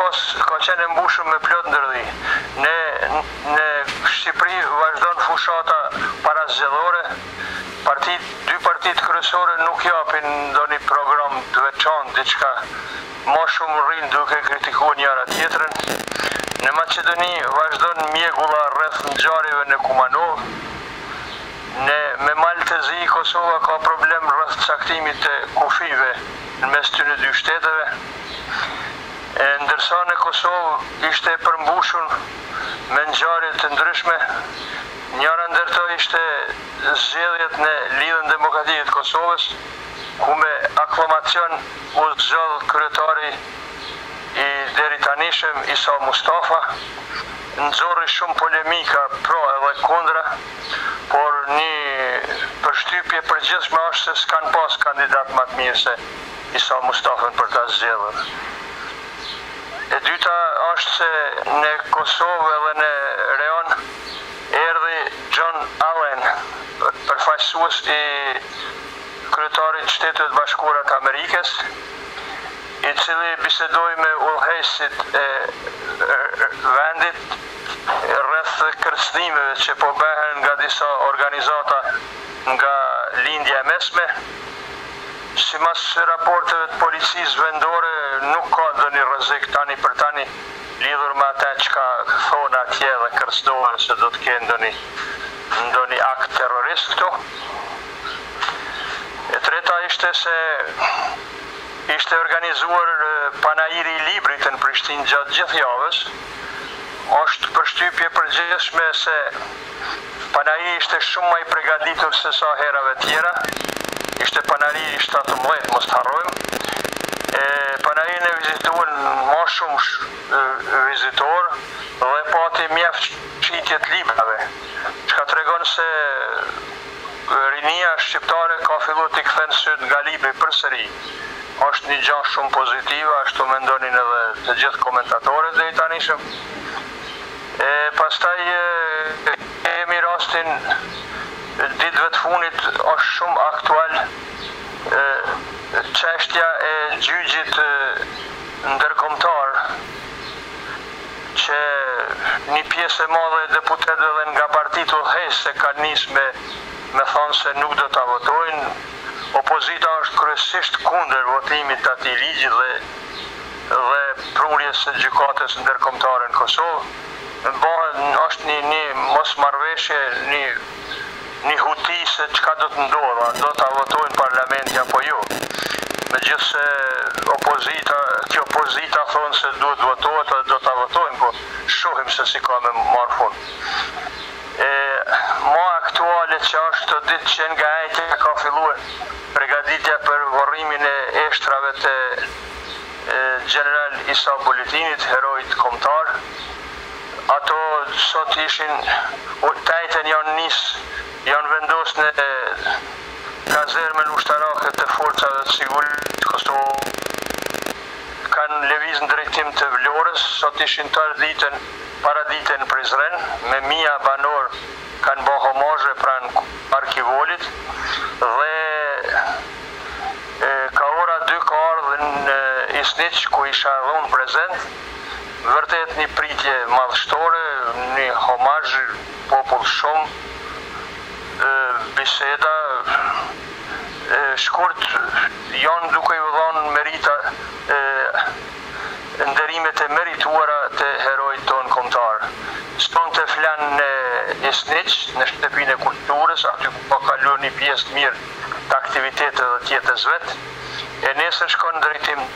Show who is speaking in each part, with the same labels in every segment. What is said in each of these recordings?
Speaker 1: ka qenë e mbushur me plot ndërli. Në Shqipëri vazhdon fushata parazgjedhore. Dy partitë kryesore nuk japin ndonjë program të veçantë, diçka më shumë rrin duke kritikuar njëra tjetrën. Në Maqedoni vazhdon mjegulla rreth ngjarjeve në Kumanov. Me Maltezi Kosova ka problem rreth caktimit të kufive në mes të dy shteteve. Ndërsa në Kosovë ishte e përmbushur me ngjarje të ndryshme. Njëra ndër to ishte zgjedhjet në Lidhjen Demokratike të Kosovës, ku me aklamacion u zgjodh kryetari i deri tanishëm Isa Mustafa. Nxorri shumë polemika pro edhe kundra, por një përshtypje përgjithshme është se s'kan pas kandidat më të mirë se Isa Mustafa për ta zgjedhur. E dyta është se në Kosovë edhe në Reon erdhi John Allen, përfaqësues i kryetarit të Shtetit Bashkuar të Amerikës, i cili bisedoi me udhëheqësit e vendit rreth kërcënimeve që po bëhen nga disa organizata nga lindja e mesme. Sipas raporteve të policisë vendore, nuk ka ndonjë rrezik tani për tani lidhur me ata çka thonë atje dhe kërcënohen se do të kenë ndonjë akt terrorist këtu. E treta ishte se ishte organizuar panajiri i librit në Prishtinë gjatë gjithë javës. Është përshtypje përgjithshme se panajiri ishte shumë më i përgatitur se sa herave tjera. Ishte panajiri 17, mos të harrojmë. Panajirin e vizituan më shumë vizitor dhe pati mjaft qitje të librave, çka tregon se rinia shqiptare ka filluar të kthen syt nga libri përsëri. Është një gjë shumë pozitive, ashtu mendonin edhe të gjithë komentatorët deri tanishëm. Pastaj kemi rastin ditëve të funit është shumë aktual çështja e gjyqit ndërkombëtar, që një pjesë e madhe e deputetëve nga partitë udhëheqëse kanë nisë me thonë se nuk do ta votojnë. Opozita është kryesisht kundër votimit të atij ligji dhe prurjes së gjykatës ndërkombëtare në Kosovë. Është një mosmarrëveshje, një huti se çka do të ndodha, do ta votojnë parlamenti apo jo. Megjithse opozita thonë se duhet votohet dhe do ta votojnë, po shohim se si ka me marrë fund. Më aktuale që është të ditë që nga ajtja ka filluar përgatitja për varrimin e eshtrave të General Isa Buletinit, herojit kombëtar. Ato sot ishin tajten janë vendosur në kazermën ushtarake të forcave të sigurisë të Kosovës. Kanë lëviz në drejtim të Vlorës, sot ishin paraditën në Prizren, me mia banor kanë bërë homazhe pranë arkivolit dhe ka ora 2 ka ardhur në Isniq ku isha edhe unë prezent. Vërtet një pritje madhështore, një homazh, popull shumë, biseda, shkurt janë duke i dhënë merita, nderimet e merituara të herojit tonë kombëtar. Ston të flan në Isniq, në shtëpinë e kulturës, aty ku ka kaluar një pjesë të mirë të aktivitetet dhe të jetës vet. E nesër shkon në drejtim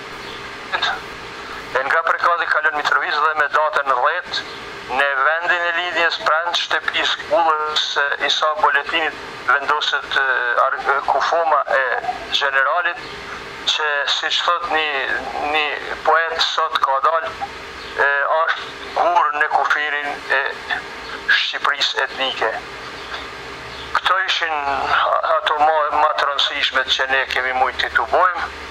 Speaker 1: nga Prekati kalon Mitrovica dhe me datën 10 në vendin e lidhjes pranë shtëpisë Kullës Isa Buletinit vendoset kufoma e generalit, që siç thot një poet sot ka dalë, është gur në kufirin e Shqipërisë etnike. Këto ishin ato më të rëndësishme që ne kemi mujtë të bojmë.